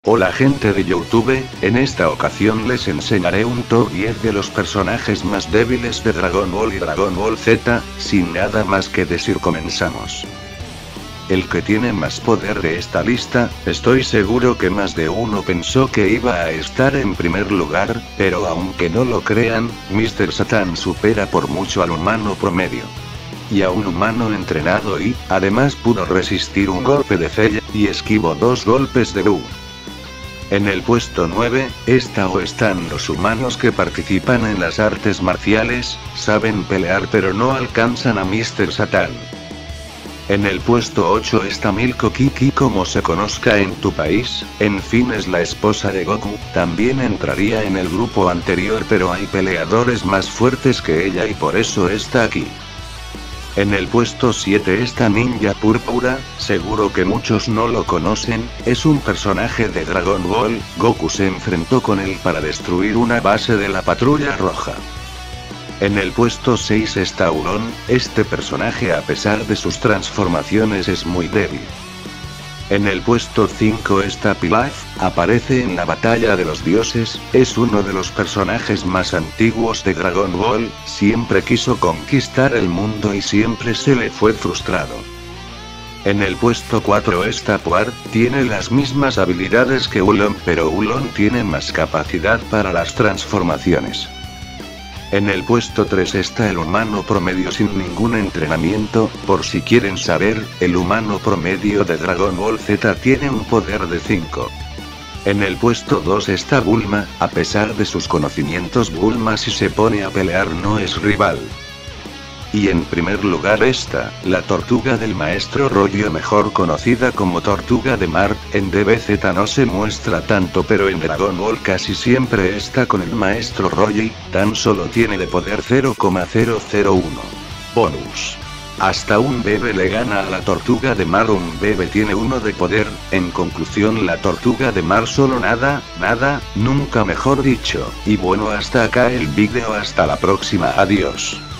Hola gente de YouTube, en esta ocasión les enseñaré un top 10 de los personajes más débiles de Dragon Ball y Dragon Ball Z, sin nada más que decir comenzamos. El que tiene más poder de esta lista, estoy seguro que más de uno pensó que iba a estar en primer lugar, pero aunque no lo crean, Mr. Satan supera por mucho al humano promedio. Y a un humano entrenado y, además pudo resistir un golpe de Cell, y esquivó dos golpes de Buu. En el puesto 9, están los humanos que participan en las artes marciales, saben pelear pero no alcanzan a Mr. Satan. En el puesto 8 está Milko Kiki, como se conozca en tu país, en fin es la esposa de Goku, también entraría en el grupo anterior pero hay peleadores más fuertes que ella y por eso está aquí. En el puesto 7 está Ninja Púrpura, seguro que muchos no lo conocen, es un personaje de Dragon Ball, Goku se enfrentó con él para destruir una base de la Patrulla Roja. En el puesto 6 está Ulon, este personaje a pesar de sus transformaciones es muy débil. En el puesto 5 está Pilaf, aparece en la Batalla de los Dioses, es uno de los personajes más antiguos de Dragon Ball, siempre quiso conquistar el mundo y siempre se le fue frustrado. En el puesto 4 está Puar, tiene las mismas habilidades que Ulon pero Ulon tiene más capacidad para las transformaciones. En el puesto 3 está el humano promedio sin ningún entrenamiento, por si quieren saber, el humano promedio de Dragon Ball Z tiene un poder de 5. En el puesto 2 está Bulma, a pesar de sus conocimientos Bulma si se pone a pelear no es rival. Y en primer lugar está, la tortuga del maestro Roger, mejor conocida como tortuga de mar, en DBZ no se muestra tanto pero en Dragon Ball casi siempre está con el maestro Roger, tan solo tiene de poder 0,001. Bonus. Hasta un bebé le gana a la tortuga de mar, un bebé tiene 1 de poder, en conclusión la tortuga de mar solo nada, nunca mejor dicho, y bueno hasta acá el vídeo hasta la próxima adiós.